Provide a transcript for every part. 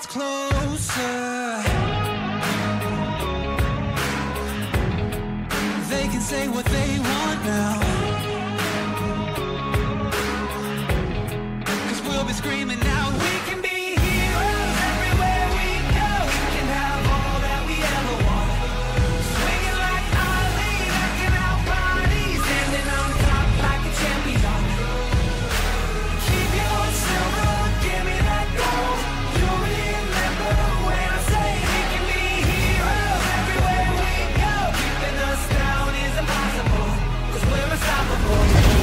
much closer. They can say what they want now, 'cause we'll be screaming now. We can be heroes everywhere we go. We can have all that we ever want. Swinging like Ali, knocking out bodies, standing on top like a champion. Keep your silver, give me that gold. You'll remember when I say we can be heroes everywhere we go. Keeping us down is impossible, 'cause we're unstoppable.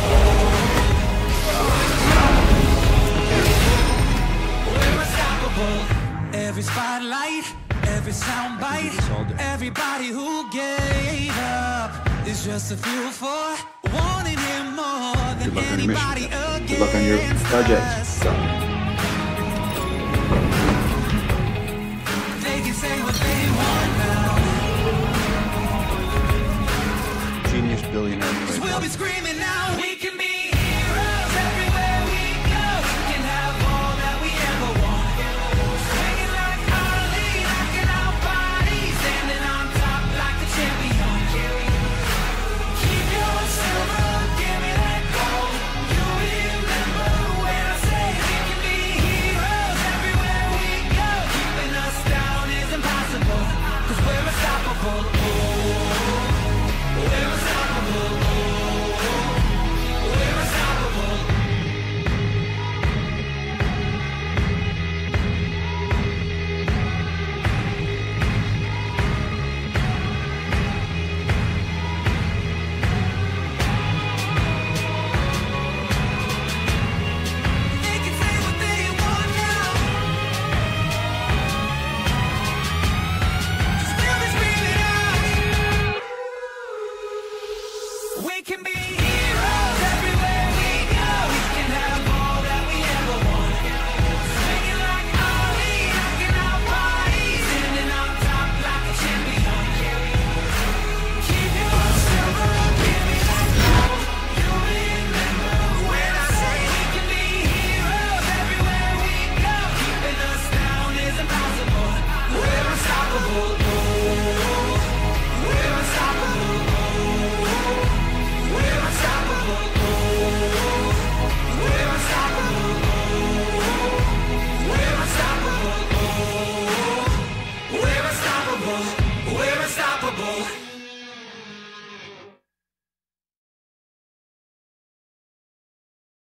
We're unstoppable. Every spotlight, every soundbite, everybody who gave up is just a fuel for wanting him more than anybody against Good luck on your project. us. They can say what they want now, Genius billionaire. 'cause we'll be screaming now.